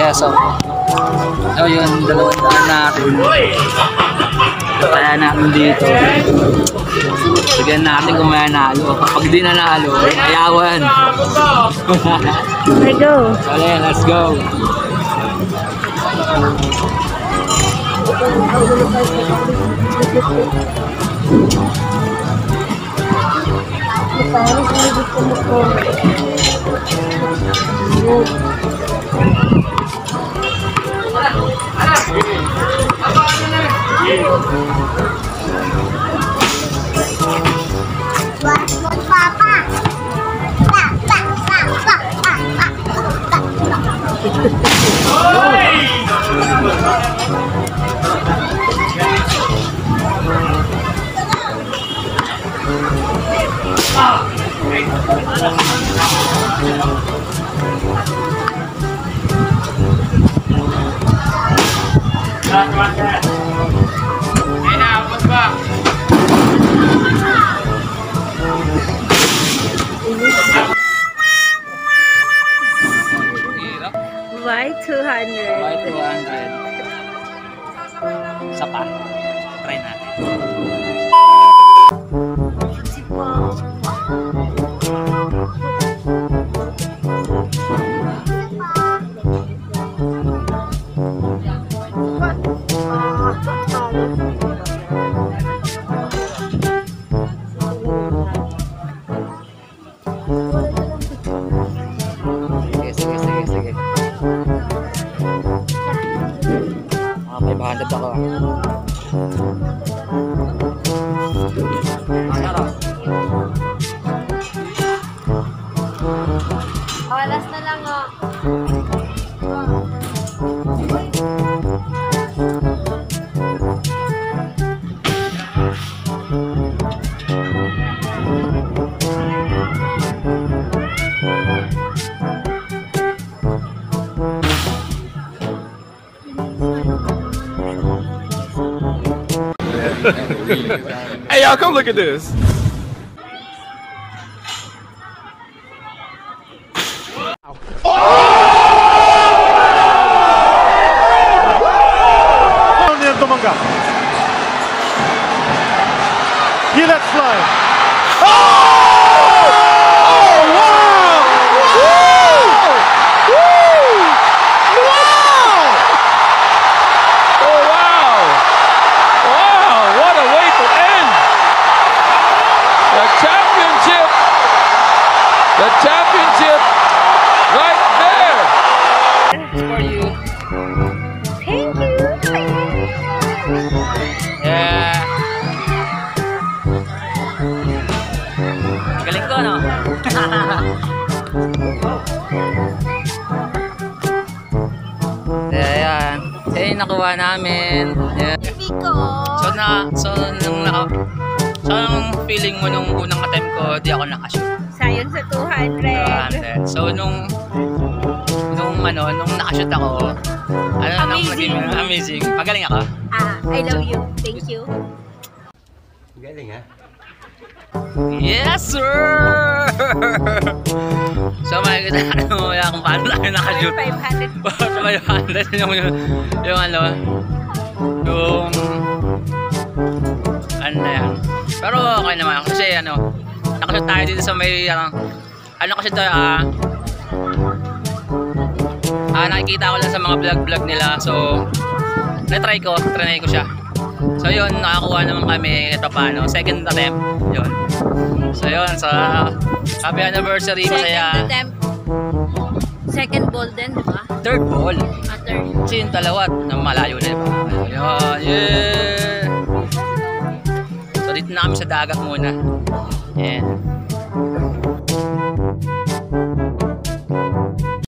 peso. So yun, 200 natin. Kaya natin dito. Bigyan natin kung may nanalo. Kapag di nanalo, ayawan. Let's go. Sige, let's go. Why 200? Why 200? Isa pa. Try natin. Sige. 500 ako. Alas na lang oh. Hey y'all, come look at this. He lets fly. The championship right there. For you. Thank you. Yeah. Galing ko, no? Ayan. Yan yung nakuha namin. Yeah. So nung feeling mo nung unang attempt ko, di ako nakashoot. Sayang sa 200. So nung nakashoot ako, amazing. Magaling ako. I love you. Thank you. Galing ha? Yes, sir! So makikita mo kung paano tayo nakashoot. 500. So 500 yung ano na yan. Pero okay naman kasi nakashoot tayo dito sa may kasi ito nakikita ko lang sa mga vlog nila, so trinay ko siya. So yun, nakakuha naman kami ito paano, second attempt yun. So yun, sa happy anniversary, masaya. Second attempt. Second ball din, di ba? Third ball. Third. Kasi yung dalawa na malayo na, diba? Yun, yeah. So dito na kami sa dagat muna. Yeah.